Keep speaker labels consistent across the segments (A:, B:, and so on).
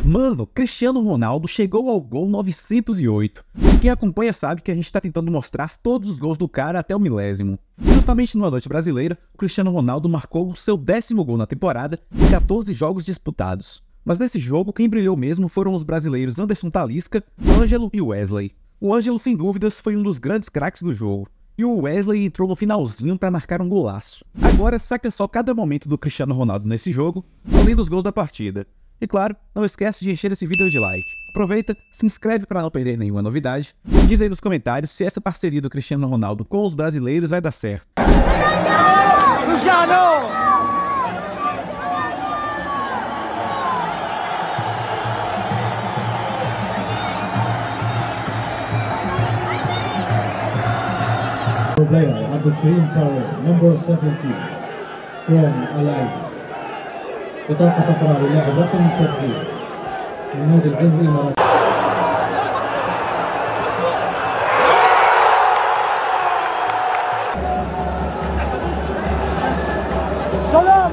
A: Mano, Cristiano Ronaldo chegou ao gol 908. Quem acompanha sabe que a gente tá tentando mostrar todos os gols do cara até o milésimo. Justamente numa noite brasileira, o Cristiano Ronaldo marcou o seu 10º gol na temporada em 14 jogos disputados. Mas nesse jogo, quem brilhou mesmo foram os brasileiros Anderson Talisca, Ângelo e Wesley. O Ângelo, sem dúvidas, foi um dos grandes craques do jogo. E o Wesley entrou no finalzinho para marcar um golaço. Agora saca só cada momento do Cristiano Ronaldo nesse jogo, além dos gols da partida. E claro, não esquece de encher esse vídeo de like. Aproveita, se inscreve para não perder nenhuma novidade. E diz aí nos comentários se essa parceria do Cristiano Ronaldo com os brasileiros vai dar certo.
B: Player Abdulkarim Traoré, number 70 from Al-Ain. بطاقة صفراء للاعب رقم 70 من نادي العين الإماراتي. سلام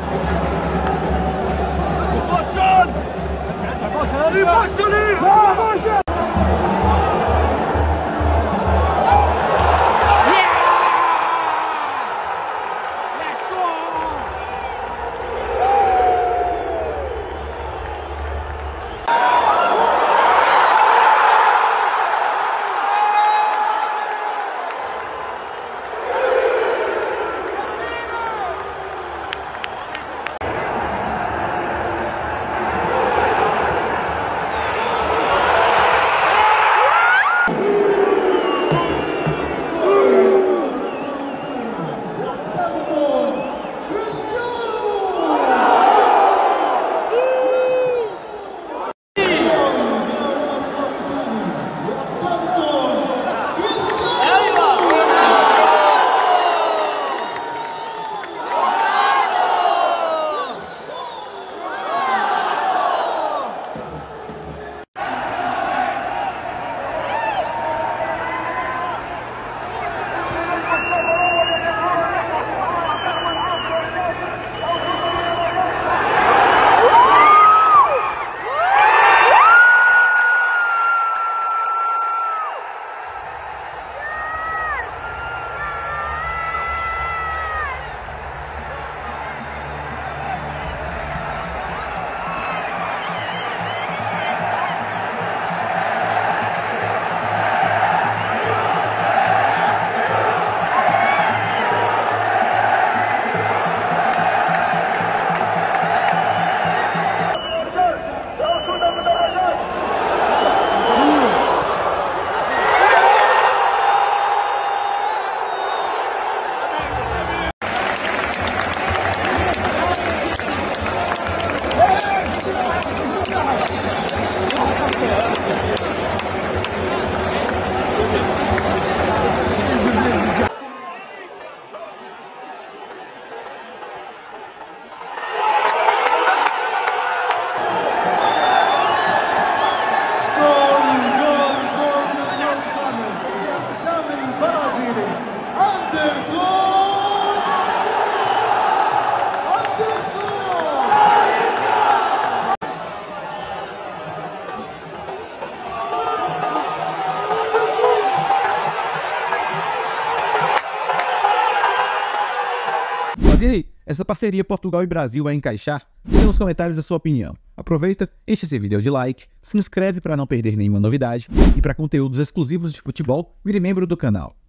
A: Mas e aí, essa parceria Portugal e Brasil vai encaixar? Deixe nos comentários a sua opinião. Aproveita, enche esse vídeo de like, se inscreve para não perder nenhuma novidade e para conteúdos exclusivos de futebol, vire membro do canal.